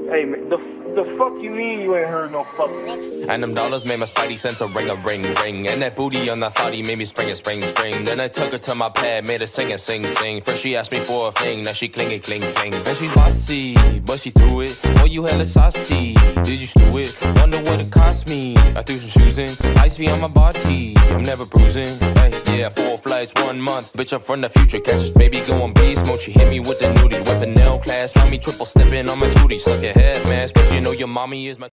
Hey, man, the fuck you mean you ain't heard no fucking? And them dollars made my spidey sense a ring, ring. And that booty on that thotty made me spring. Then I took her to my pad, made her sing. First she asked me for a thing, now she cling. And she's bossy, but she threw it. Oh, you hella saucy, did you stew it? Wonder what it cost me. I threw some shoes in, ice me on my body. I'm never bruising. Hey, yeah, 4 flights, 1 month. Bitch, I'm from the future. Catch this baby going beast mode. She hit me with the nudie. Weapon nail class, find me triple stepping on my scooty. Suck your head, man, cause you know your mommy is my